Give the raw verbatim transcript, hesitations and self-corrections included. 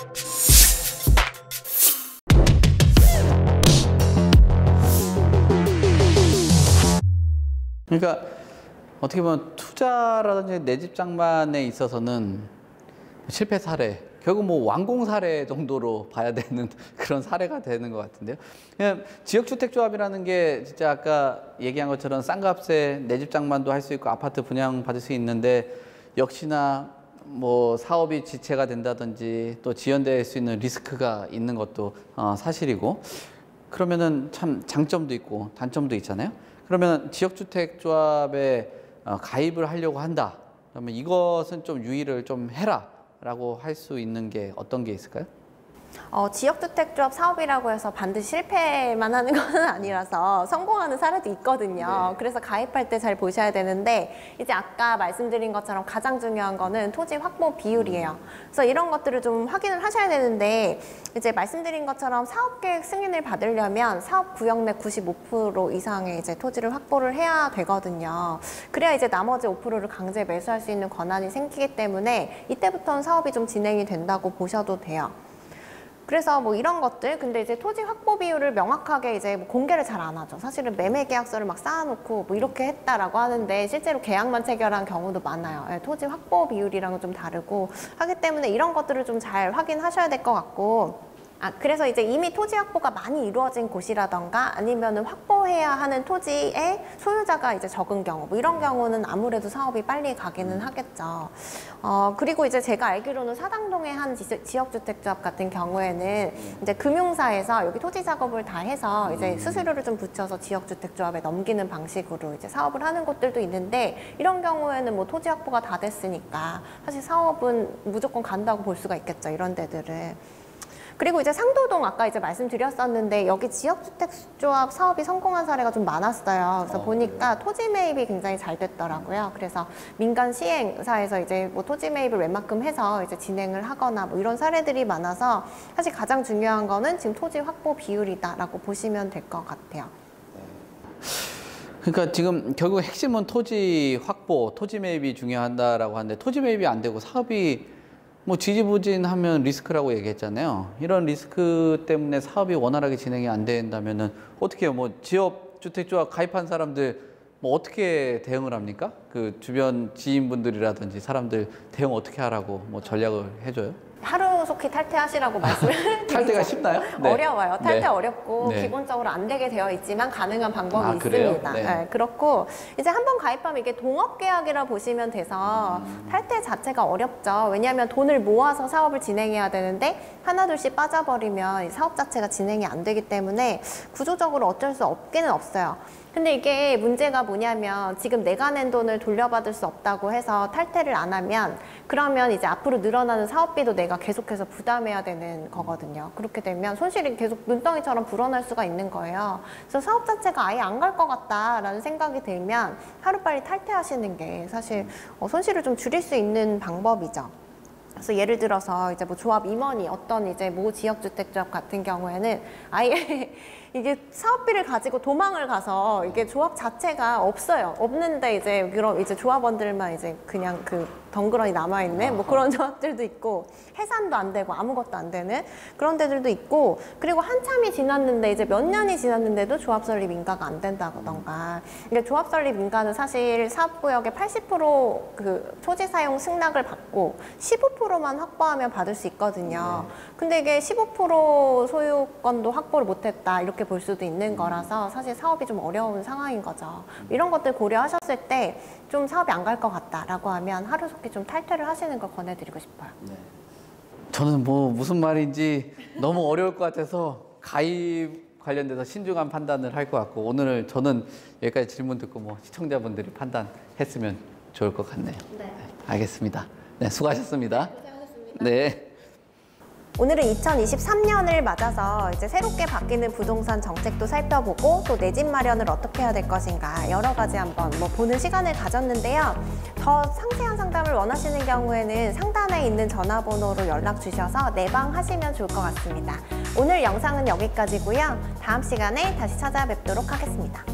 그러니까 어떻게 보면 투자라든지 내 집 장만에 있어서는 실패 사례, 결국 뭐 완공 사례 정도로 봐야 되는 그런 사례가 되는 것 같은데요. 그냥 지역주택조합이라는 게 진짜 아까 얘기한 것처럼 싼 값에 내 집 장만도 할 수 있고 아파트 분양 받을 수 있는데, 역시나 뭐 사업이 지체가 된다든지 또 지연될 수 있는 리스크가 있는 것도 어 사실이고, 그러면은 참 장점도 있고 단점도 있잖아요. 그러면 지역주택조합에 어 가입을 하려고 한다, 그러면 이것은 좀 유의를 좀 해라 라고 할 수 있는 게 어떤 게 있을까요? 어, 지역주택조합 사업이라고 해서 반드시 실패만 하는 건 아니라서 성공하는 사례도 있거든요. 네. 그래서 가입할 때 잘 보셔야 되는데, 이제 아까 말씀드린 것처럼 가장 중요한 거는 토지 확보 비율이에요. 그래서 이런 것들을 좀 확인을 하셔야 되는데, 이제 말씀드린 것처럼 사업계획 승인을 받으려면 사업구역 내 구십오 퍼센트 이상의 이제 토지를 확보를 해야 되거든요. 그래야 이제 나머지 오 퍼센트를 강제 매수할 수 있는 권한이 생기기 때문에 이때부터는 사업이 좀 진행이 된다고 보셔도 돼요. 그래서 뭐 이런 것들, 근데 이제 토지 확보 비율을 명확하게 이제 뭐 공개를 잘 안 하죠. 사실은 매매 계약서를 막 쌓아놓고 뭐 이렇게 했다라고 하는데 실제로 계약만 체결한 경우도 많아요. 예, 토지 확보 비율이랑은 좀 다르고 하기 때문에 이런 것들을 좀 잘 확인하셔야 될 것 같고, 아, 그래서 이제 이미 토지 확보가 많이 이루어진 곳이라던가 아니면은 확보해야 하는 토지의 소유자가 이제 적은 경우, 뭐 이런 경우는 아무래도 사업이 빨리 가기는 하겠죠. 어, 그리고 이제 제가 알기로는 사당동의 한 지, 지역주택조합 같은 경우에는 이제 금융사에서 여기 토지 작업을 다 해서 이제 수수료를 좀 붙여서 지역주택조합에 넘기는 방식으로 이제 사업을 하는 곳들도 있는데, 이런 경우에는 뭐 토지 확보가 다 됐으니까 사실 사업은 무조건 간다고 볼 수가 있겠죠, 이런 데들은. 그리고 이제 상도동 아까 이제 말씀드렸었는데, 여기 지역주택조합 사업이 성공한 사례가 좀 많았어요. 그래서 어, 보니까 네. 토지 매입이 굉장히 잘 됐더라고요. 그래서 민간 시행사에서 이제 뭐 토지 매입을 웬만큼 해서 이제 진행을 하거나 뭐 이런 사례들이 많아서, 사실 가장 중요한 거는 지금 토지 확보 비율이다라고 보시면 될 것 같아요. 그러니까 지금 결국 핵심은 토지 확보, 토지 매입이 중요하다라고 하는데, 토지 매입이 안 되고 사업이 뭐 지지부진하면 리스크라고 얘기했잖아요. 이런 리스크 때문에 사업이 원활하게 진행이 안 된다면은 어떻게 해요? 뭐 지역주택조합 가입한 사람들 뭐 어떻게 대응을 합니까? 그 주변 지인분들이라든지 사람들 대응 어떻게 하라고 뭐 전략을 해줘요? 하루속히 탈퇴하시라고 말씀을 드리죠. 탈퇴가 쉽나요? 네. 어려워요. 탈퇴 네. 어렵고 네. 기본적으로 안 되게 되어 있지만 가능한 방법이 아, 있습니다. 네. 네, 그렇고 이제 한번 가입하면 이게 동업계약이라 보시면 돼서 음. 탈퇴 자체가 어렵죠. 왜냐하면 돈을 모아서 사업을 진행해야 되는데 하나둘씩 빠져버리면 사업 자체가 진행이 안 되기 때문에 구조적으로 어쩔 수 없기는 없어요. 근데 이게 문제가 뭐냐면, 지금 내가 낸 돈을 돌려받을 수 없다고 해서 탈퇴를 안 하면 그러면 이제 앞으로 늘어나는 사업비도 내가 계속해서 부담해야 되는 거거든요. 그렇게 되면 손실이 계속 눈덩이처럼 불어날 수가 있는 거예요. 그래서 사업 자체가 아예 안 갈 것 같다라는 생각이 들면 하루빨리 탈퇴하시는 게 사실 어, 손실을 좀 줄일 수 있는 방법이죠. 그래서 예를 들어서 이제 뭐 조합 임원이 어떤 이제 모 지역주택조합 같은 경우에는 아예 이게 사업비를 가지고 도망을 가서 이게 조합 자체가 없어요. 없는데 이제 그럼 이제 조합원들만 이제 그냥 그 덩그러니 남아있는 뭐 그런 조합들도 있고, 해산도 안 되고 아무것도 안 되는 그런 데들도 있고, 그리고 한참이 지났는데 이제 몇 년이 지났는데도 조합 설립 인가가 안 된다던가. 그러니까 조합 설립 인가는 사실 사업구역의 팔십 퍼센트 그 토지 사용 승낙을 받고 십오 퍼센트만 확보하면 받을 수 있거든요. 근데 이게 십오 퍼센트 소유권도 확보를 못했다, 이렇게 볼 수도 있는 거라서 사실 사업이 좀 어려운 상황인 거죠. 이런 것들 고려하셨을 때 좀 사업이 안 갈 것 같다라고 하면 하루속히 좀 탈퇴를 하시는 걸 권해드리고 싶어요. 네. 저는 뭐 무슨 말인지 너무 어려울 것 같아서 가입 관련돼서 신중한 판단을 할 것 같고, 오늘 저는 여기까지 질문 듣고 뭐 시청자분들이 판단했으면 좋을 것 같네요. 네. 네, 알겠습니다. 네, 수고하셨습니다. 고생하셨습니다. 네. 오늘은 이천이십삼 년을 맞아서 이제 새롭게 바뀌는 부동산 정책도 살펴보고 또 내 집 마련을 어떻게 해야 될 것인가 여러 가지 한번 뭐 보는 시간을 가졌는데요. 더 상세한 상담을 원하시는 경우에는 상단에 있는 전화번호로 연락 주셔서 내방하시면 좋을 것 같습니다. 오늘 영상은 여기까지고요. 다음 시간에 다시 찾아뵙도록 하겠습니다.